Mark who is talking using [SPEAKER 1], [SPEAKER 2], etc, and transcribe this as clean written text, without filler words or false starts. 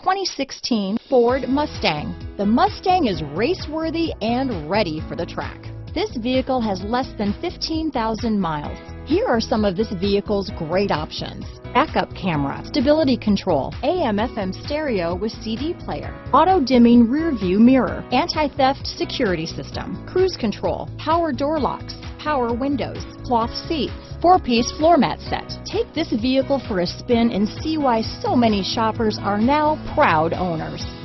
[SPEAKER 1] 2016 Ford Mustang. The Mustang is race-worthy and ready for the track. This vehicle has less than 15,000 miles. Here are some of this vehicle's great options: backup camera, stability control, AM/FM stereo with CD player, auto-dimming rear view mirror, anti-theft security system, cruise control, power door locks, power windows, cloth seats, 4-piece floor mat set. Take this vehicle for a spin and see why so many shoppers are now proud owners.